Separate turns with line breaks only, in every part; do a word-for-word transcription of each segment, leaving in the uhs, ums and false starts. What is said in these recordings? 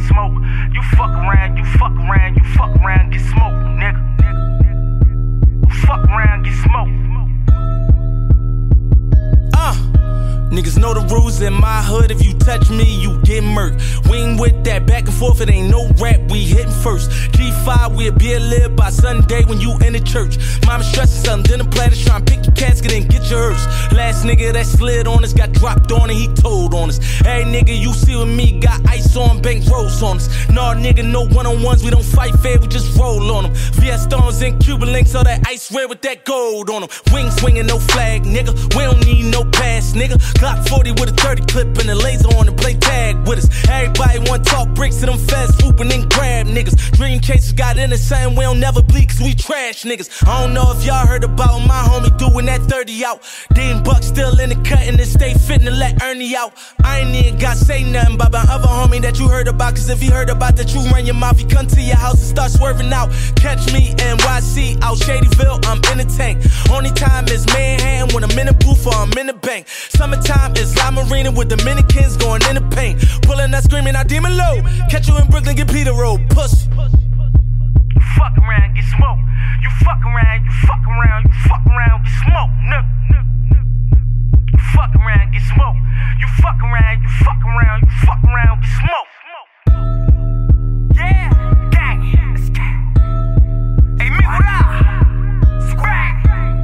smoke. You fuck around, you fuck around, you fuck around, get smoked, nigga. Fuck around, get smoked.
Uh, niggas know the rules in my hood. If you touch me, you get murked. We ain't with that back and forth, it ain't no rap, we hitting first. G five, we'll be a live by Sunday when you in the church. Mama stressing something, dinner platters, trying to pick your casket and get your hearse. Last nigga that slid on us got dropped on and he told on us. Hey nigga, you see with me, got ice on, bank rolls on us. Nah nigga, no one-on-ones, we don't fight fair, we just roll on them. V S Stones and Cuban links, all that ice red with that gold on them. Wing swinging, no flag, nigga, we don't need no pass, nigga. Glock forty with a thirty clip and a laser on and play tag with us. Everybody want talk bricks to them feds swooping and grab niggas. Dream chasers got in the same, we don't never bleed cause we trash niggas. I don't know if y'all heard about my homie doing that thirty out. Dean Buck still in the cut and it stay fitting to let Ernie out. I ain't even got to say nothing about my other homie that you heard about, cause if he heard about that you run your mouth, he come to your house and start swerving out. Catch me N Y C out Shadyville, I'm in the tank. Only time is Manhattan when I'm in the booth or I'm in the bank. Summertime is La Marina with Dominicans going in the paint. Pulling up screaming out demon low. Catch you in Brooklyn, get Peter Road, pussy.
Fuck around, get smoked. You fuck around, you fuck around, you fuck around, get smoked, nigga. Fuck around, get smoked. You fuck around, you fuck around, you fuck around, get smoked. Yeah, gang, let's get. Hey, me what up? Scrag.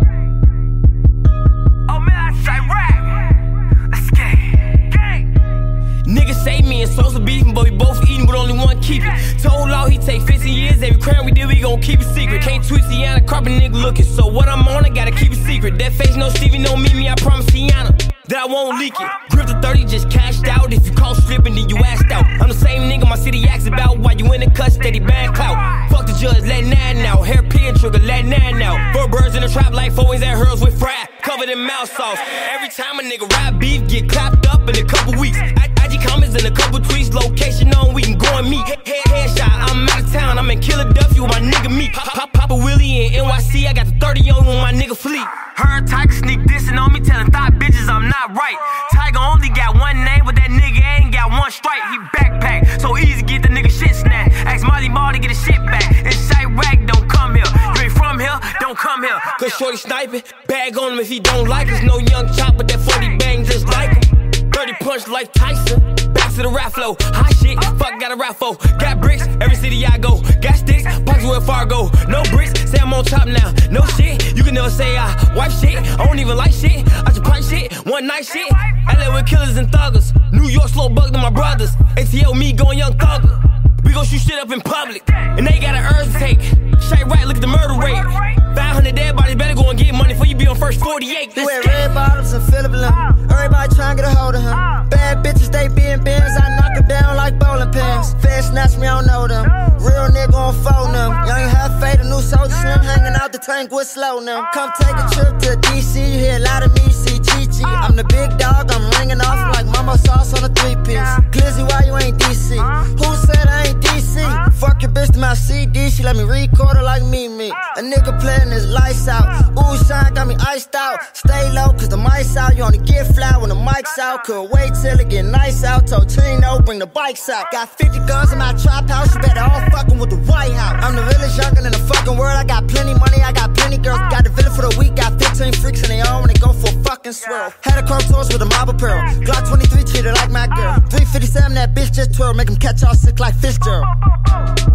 Oh man, I say rap. Let's get. Gang.
Niggas say me and Sosa beefing, but we both eating, but only one keep it. Told Law he take fifteen years, every crime we did, we gon' keep it secret. Can't tweet Tiana, crop a nigga looking, so what I'm on, I gotta keep it secret. That face, no Stevie, no Mimi, I promise Tiana that I won't leak it. Grip the thirty, just cashed out. If you call stripping, then you asked out. I'm the same nigga my city asks about. Why you in the cut, steady band clout. Fuck the judge, let nine out. Hair pin trigger, let nine out. Four birds in the trap like four ways at hurls with fry, covered in mouth sauce. Every time a nigga rap beef, get clapped up in a couple weeks. I, I G comments and a couple tweets, location on, we can go and meet. Head, head, headshot, I'm out of town, I'm in Philadelphia with my nigga Meek. Pop, pop, Papa Willie in N Y C, I got the thirty on with my nigga Fleet.
Her Tiger sneak dissing on me, telling thought bitches I'm not right. Tiger only got one name, but that nigga ain't got one strike. He backpack, so easy get the nigga shit snatched. Ask Molly Ball to get his shit back. It's Chirac, don't come here. You ain't from here, don't come here.
Cause shorty sniping, bag on him if he don't like us. No young chop, but that forty bang just like him. thirty punch like Tyson, back to the rap flow. Hot shit, fuck got a rap flow. Got bricks, every city I go. Got sticks, pockets where Fargo. No bricks, say I'm on top now. No shit, you can never say I wipe shit. I don't even like shit, I just pipe shit. One night shit, L A with killers and thuggers. New York slow bug to my brothers. A T L me going young thugger. We gon' shoot shit up in public, and they got an urge to take. Shay right, look at the murder rate. five hundred dead bodies, better go and get money before you be on first forty-eight.
We wear red bottoms and Philip Lim. Everybody trying to get a hold of him. Bad bitches, they be in bins. I knock them down like bowling pins. Fed snatch me, I don't know them. Real nigga on phone them. Young half fade, a new soldier slim. Hanging out the tank with slow them. Come take a trip to D C. You hear a lot of me, see Chi-Chi. I'm the big dog, I'm ringing off like mama sauce on a three-piece. Glizzy, why you ain't D C? Who said I ain't D C? Fuck your bitch to my C D. She let me record her like me, me. A nigga playing his lights out. Ooh, shine got me iced out. Stay low, cause the mic's out. You only get fly when the mic's out. Could wait till it get nice out. Told Tino, bring the bikes out. Got fifty guns in my trap house. You better all fucking with the White House. I'm the realest youngin' in the fucking world. I got plenty money, I got plenty girls. Got the villa for the week. Got fifteen freaks and they all when they go for a fucking swirl. Had a chrome toast with a mob apparel. Glock twenty-three treated like my girl. three fifty-seven, that bitch just twirl. Make him catch all sick like Fitzgerald.